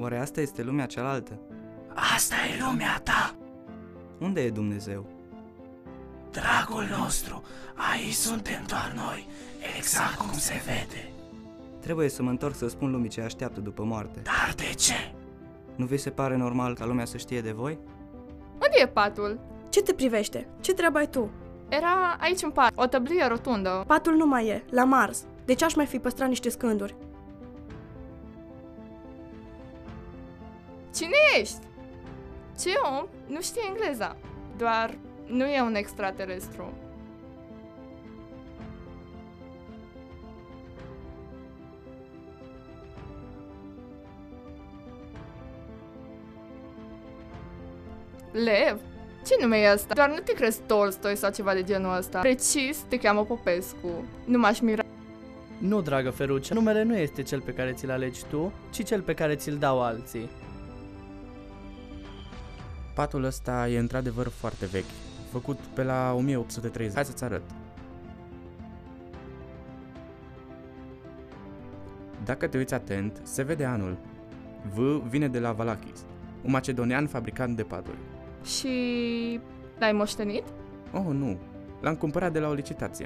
Oare asta este lumea cealaltă? Asta e lumea ta, Unde e Dumnezeu? dragul nostru. Aici suntem doar noi, exact cum se vede. Trebuie să mă întorc să spun lumii ce așteaptă după moarte. Dar de ce? Nu vi se pare normal ca lumea să știe de voi? Unde e patul? Ce te privește? Ce treabă ai tu? Era aici în pat, o tăblie rotundă. Patul nu mai e, la Mars. De ce aș mai fi păstrat niște scânduri? Cine ești? Ce om nu știe engleza, doar nu e un extraterestru. Lev? Ce nume e ăsta? Doar nu te crezi Tolstoi sau ceva de genul ăsta. Precis, te cheamă Popescu. Nu m-aș mira. Nu, dragă Ferucea, numele nu este cel pe care ți-l alegi tu, ci cel pe care ți-l dau alții. Patul ăsta e într-adevăr foarte vechi, făcut pe la 1830. Hai să-ți arăt. Dacă te uiți atent, se vede anul. V vine de la Valachis, un macedonian fabricant de paturi. Și l-ai moștenit? Oh, nu, l-am cumpărat de la o licitație.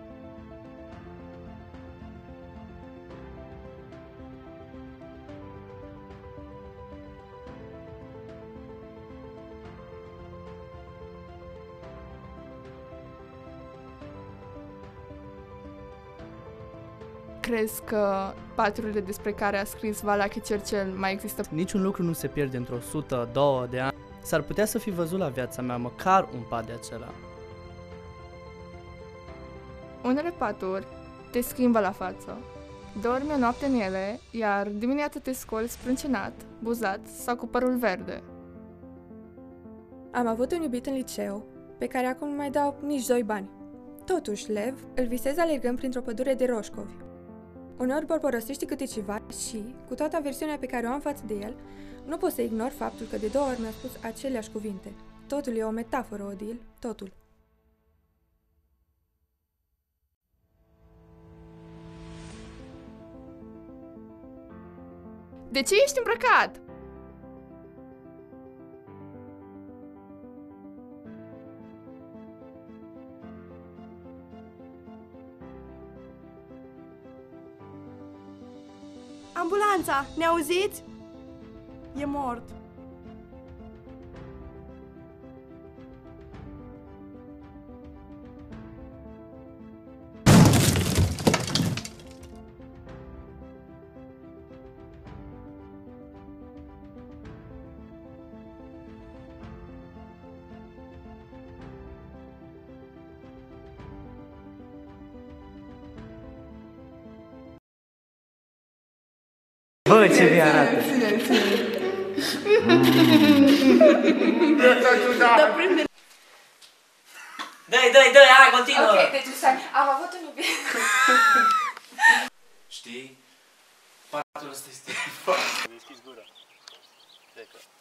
Crezi că paturile despre care a scris Valache Cercel mai există? Niciun lucru nu se pierde într-o 100-200 de ani. S-ar putea să fi văzut la viața mea măcar un pat de acela. Unele paturi te schimbă la față. Dormi o noapte în ele, iar dimineața te scoli sprâncenat, buzat sau cu părul verde. Am avut un iubit în liceu, pe care acum nu mai dau nici 2 bani. Totuși, Lev, îl visez alergând printr-o pădure de roșcovi. Uneori borborăsește câte ceva și, cu toată aversiunea pe care o am față de el, nu pot să ignor faptul că de 2 ori mi-a spus aceleași cuvinte. Totul e o metaforă, Odil, totul. De ce ești îmbrăcat? Ambulanța! Ne auziți? E mort. Bă, ce vi arată! Dă-i, hai, continuă! Ok, deci stai, am avut un iubit. Știi? Patul ăsta este foarte... Deschizi gura. Cred că.